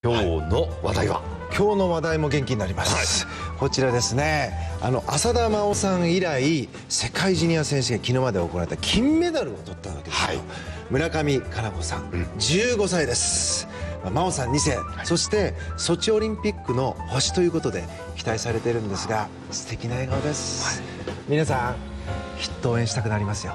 今日の話題は、 今日の話題も元気になります、こちらですね。浅田真央さん以来世界ジュニア選手権、昨日まで行われた金メダルを取ったわけですよ、村上佳菜子さん、15歳です。真央さん2世、そしてソチオリンピックの星ということで期待されているんですが、素敵な笑顔です、皆さんきっと応援したくなりますよ。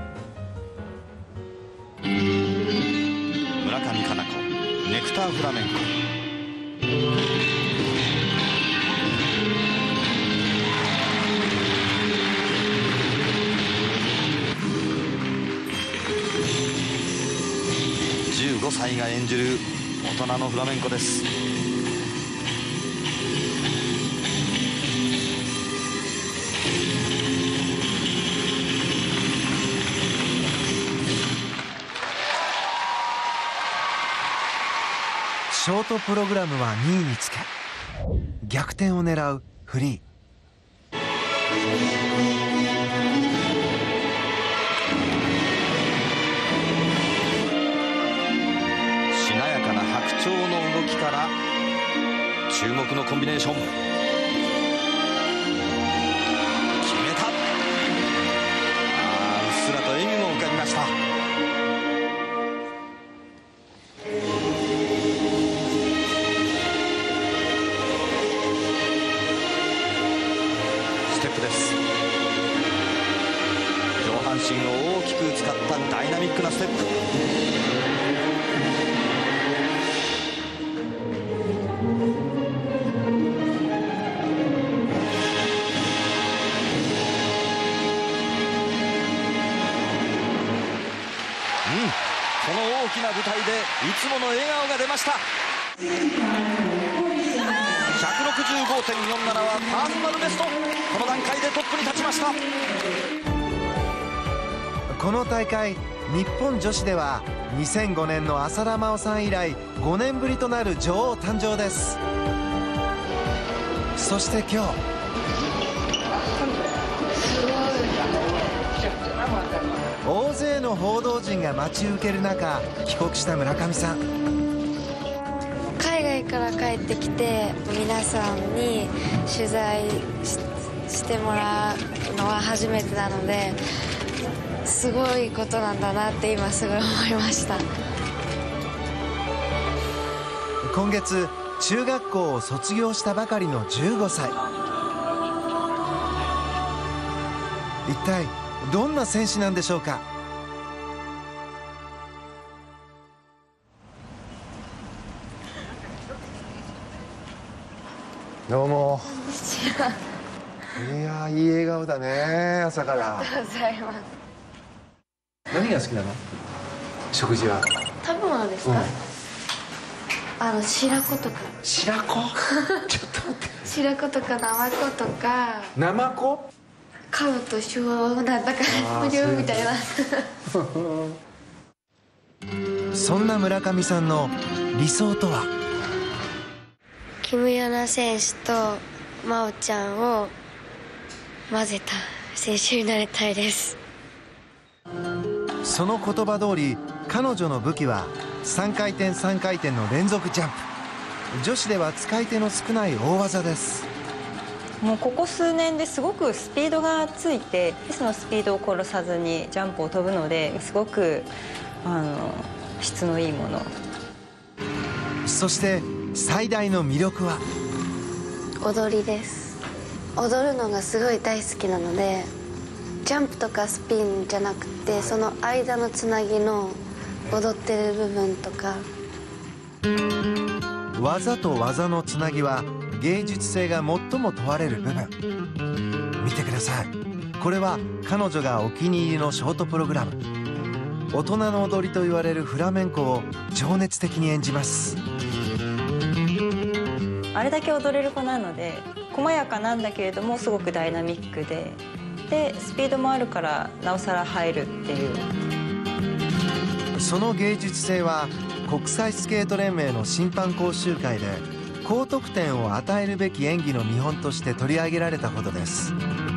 村上佳菜子、ネクターフラメンコ。15歳が演じる大人のフラメンコです。 ショートプログラムは2位につけ、逆転を狙うフリー。 しなやかな白鳥の動きから注目のコンビネーション、決めた。うっすらと笑みも浮かびました。ステップです。上半身を大きく使ったダイナミックなステップ。この大きな舞台でいつもの笑顔が出ました。 165.47 はパーソナルベスト。この段階でトップに立ちました。 この大会、日本女子では2005年の浅田真央さん以来5年ぶりとなる女王誕生です。そして今日、大勢の報道陣が待ち受ける中、帰国した村上さん。 海外から帰ってきて皆さんに取材してもらうのは初めてなので、すごいことなんだなって今すごい思いました。 今月中学校を卒業したばかりの15歳。一体どんな選手なんでしょうか。どうも。いや、いい笑顔だね、朝から。 ありがとうございます。 何が好きなの？食事は。 食べ物ですか？白子とか。 白子？ちょっと待って。 白子とかナマコとか。 ナマコ？ カブとシュワなんだか無料みたいな。 そんな村上さんの理想とは？ キム・ヨナ選手と真央ちゃんを混ぜた選手になりたいです。 その言葉通り、彼女の武器は3回転3回転の連続ジャンプ。女子では使い手の少ない大技です。 もうここ数年ですごくスピードがついて、そのスピードを殺さずにジャンプを飛ぶので、すごく質のいいもの。 そして最大の魅力は踊りです。踊るのがすごい大好きなので、ジャンプとかスピンじゃなくて、その間のつなぎの踊ってる部分とか。 技と技のつなぎは芸術性が最も問われる部分。見てください。これは彼女がお気に入りのショートプログラム。大人の踊りと言われるフラメンコを情熱的に演じます。 あれだけ踊れる子なので、細やかなんだけれどもすごくダイナミックで、スピードもあるからなおさら入るっていう。 その芸術性は国際スケート連盟の審判講習会で高得点を与えるべき演技の見本として取り上げられたほどです。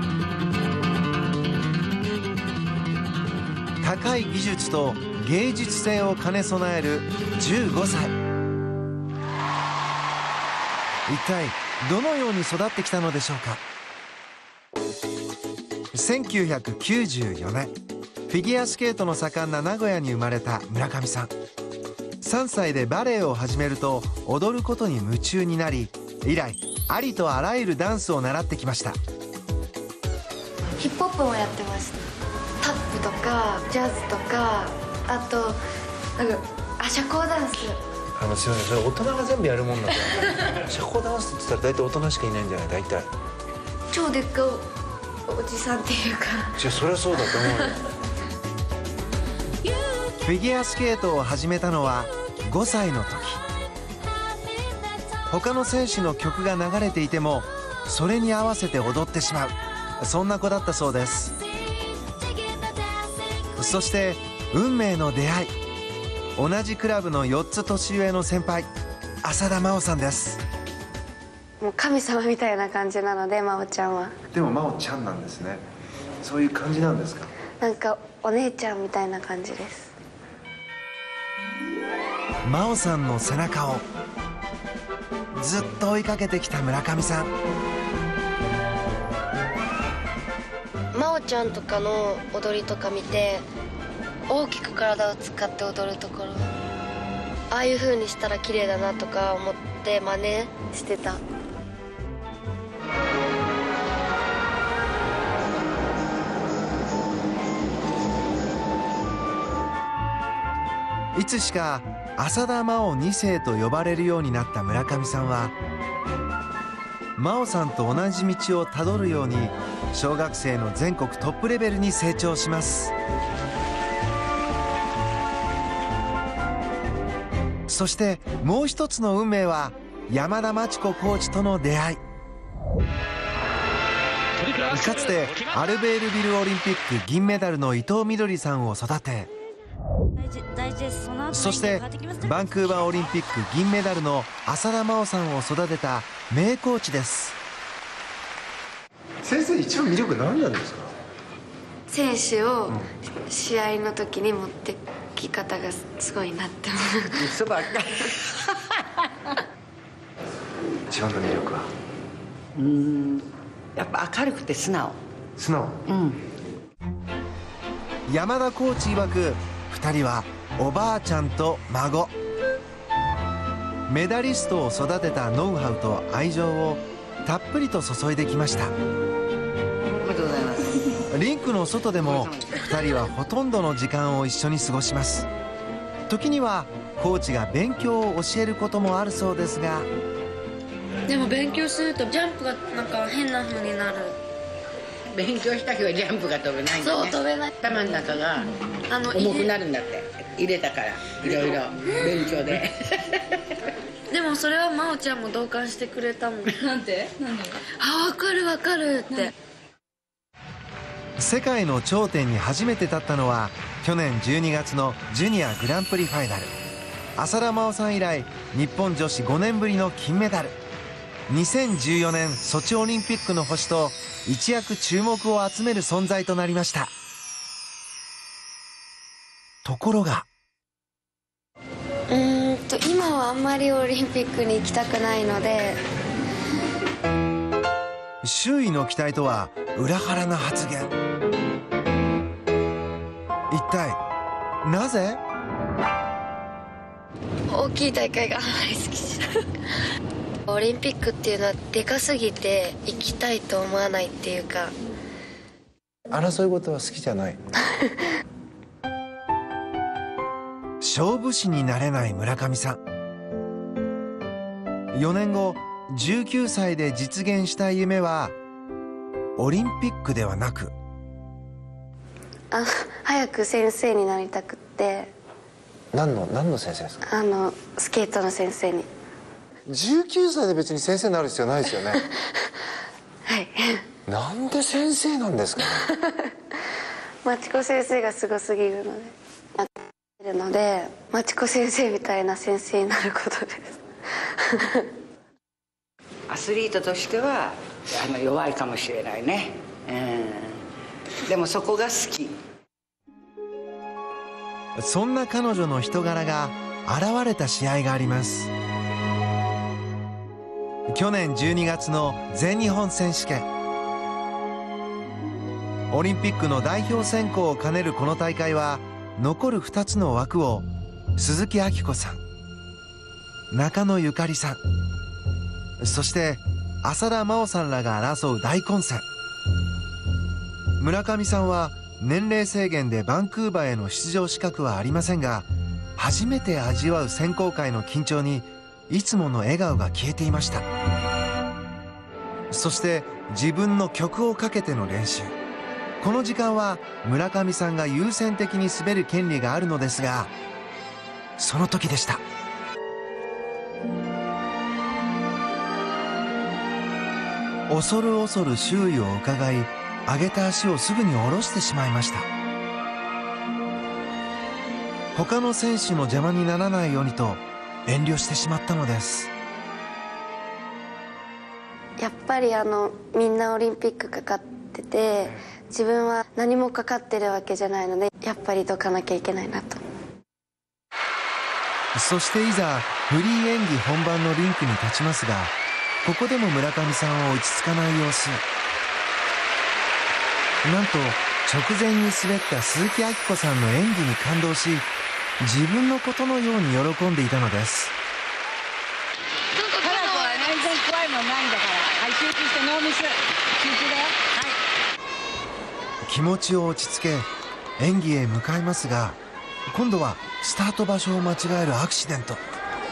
高い技術と芸術性を兼ね備える15歳。 一体どのように育ってきたのでしょうか。1994年フィギュアスケートの盛んな名古屋に生まれた村上さん。3歳でバレエを始めると踊ることに夢中になり、以来ありとあらゆるダンスを習ってきました。 ヒップホップもやってました。タップとかジャズとか、あと社交ダンス。 すいません、それ大人が全部やるもんなんだよ。社交ダンスって言ったら大体大人しかいないんじゃない？大体超でっかいおじさんっていうか。 じゃあそりゃそうだと思うよ。フィギュアスケートを始めたのは5歳の時。他の選手の曲が流れていてもそれに合わせて踊ってしまう、そんな子だったそうです。そして運命の出会い、同じクラブの4つ年上の先輩、浅田真央さんです。 もう神様みたいな感じなので、真央ちゃんは。 でも真央ちゃんなんですね。そういう感じなんですか？ なんかお姉ちゃんみたいな感じです。 真央さんの背中をずっと追いかけてきた村上さん。 真央ちゃんとかの踊りとか見て、大きく体を使って踊るところ、ああいう風にしたら綺麗だなとか思って真似してた。 いつしか浅田真央2世と呼ばれるようになった村上さんは、真央さんと同じ道をたどるように小学生の全国トップレベルに成長します。そしてもう一つの運命は山田真知子コーチとの出会い。かつてアルベールビルオリンピック銀メダルの伊藤みどりさんを育て、そしてバンクーバーオリンピック銀メダルの浅田真央さんを育てた名コーチです。先生、一番魅力何なんですか？ 選手を試合の時に持ってき方がすごいなって思う。 嘘ばっかり。 一番の魅力はやっぱ明るくて素直。 素直。山田コーチ曰く2人はおばあちゃんと孫。メダリストを育てたノウハウと愛情をたっぷりと注いできました。 おめでとうございます。 リンクの外でも2人はほとんどの時間を一緒に過ごします。時にはコーチが勉強を教えることもあるそうですが、 でも勉強するとジャンプがなんか変な風になる。 勉強した日はジャンプが飛べないんだね。 そう、飛べない。 頭の中が重くなるんだって。入れたからいろいろ勉強で。 でもそれは真央ちゃんも同感してくれたもん。なんて？あ、分かる分かるって。 世界の頂点に初めて立ったのは去年12月のジュニアグランプリファイナル。浅田真央さん以来日本女子5年ぶりの金メダル。2014年ソチオリンピックの星と一躍注目を集める存在となりました。ところが今はあんまりオリンピックに行きたくないので。 周囲の期待とは裏腹な発言。一体なぜ？ 大きい大会があまり好きじゃない。オリンピックっていうのはでかすぎて行きたいと思わないっていうか。 争い事は好きじゃない。勝負師になれない村上さん。4年後19歳で実現した夢はオリンピックではなく、 早く先生になりたくって。 何の先生ですか？ スケートの先生に。 19歳で別に先生になる必要ないですよね。 はい。 なんで先生なんですかね。 真知子先生がすごすぎるので、真知子先生みたいな先生になることです。 アスリートとしては弱いかもしれないね。でもそこが好き。 そんな彼女の人柄が現れた試合があります。 去年12月の全日本選手権。オリンピックの代表選考を兼ねるこの大会は、残る2つの枠を鈴木明子さん、中野ゆかりさん、そして浅田真央さんらが争う大混戦。村上さんは年齢制限でバンクーバーへの出場資格はありませんが、初めて味わう選考会の緊張にいつもの笑顔が消えていました。そして自分の曲をかけての練習。この時間は村上さんが優先的に滑る権利があるのですが、その時でした。恐る恐る周囲を伺い、上げた足をすぐに下ろしてしまいました。他の選手の邪魔にならないようにと遠慮してしまったのです。 やっぱりみんなオリンピックかかってて、自分は何もかかってるわけじゃないので、やっぱりどかなきゃいけないなと。 そしていざフリー演技本番のリンクに立ちますが、ここでも村上さんは落ち着かない様子。なんと直前に滑った鈴木明子さんの演技に感動し、自分のことのように喜んでいたのです。 花子は全然怖いもんないんだから。はい、集中してノーミス。集中だよ。はい。 気持ちを落ち着け演技へ向かいますが、今度はスタート場所を間違えるアクシデント。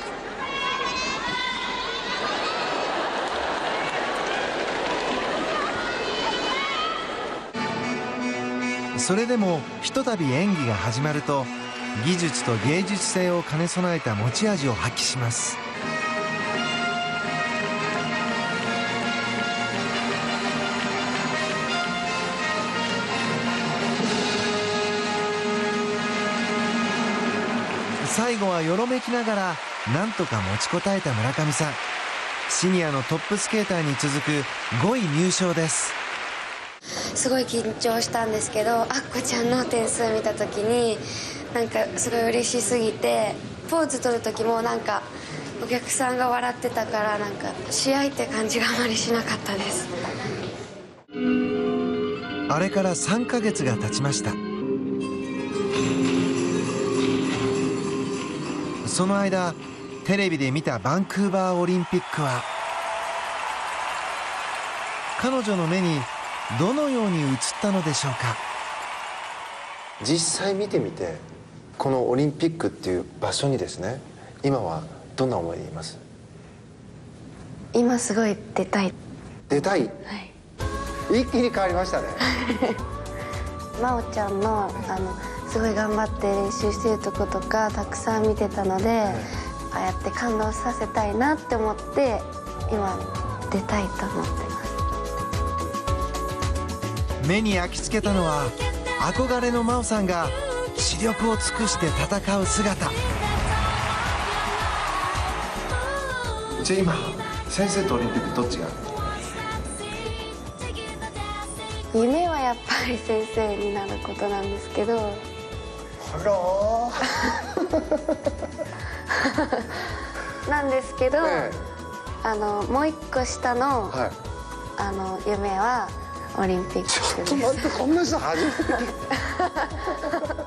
それでもひとたび演技が始まると、技術と芸術性を兼ね備えた持ち味を発揮します。最後はよろめきながらなんとか持ちこたえた村上さん。シニアのトップスケーターに続く5位入賞です。 すごい緊張したんですけど、あっこちゃんの点数見た時になんかすごい嬉しすぎて、ポーズ取る時もなんかお客さんが笑ってたから、なんか試合って感じがあまりしなかったです。 あれから3ヶ月が経ちました。その間テレビで見たバンクーバーオリンピックは、彼女の目にどのように映ったのでしょうか。 実際見てみて、このオリンピックっていう場所にですね、今はどんな思いでいます？ 今すごい出たい。 出たい、 はい、 一気に変わりましたね。 真央ちゃんのすごい頑張って練習してるとことかたくさん見てたので、ああやって感動させたいなって思って今出たいと思ってます。 目に焼き付けたのは憧れの真央さんが視力を尽くして戦う姿。じゃあ今先生とオリンピックどっちが？ 夢はやっぱり先生になることなんですけど。なんですけど、もう一個下の、夢はオリンピックです。 ちょっと待って、こんな人初めて聞いた。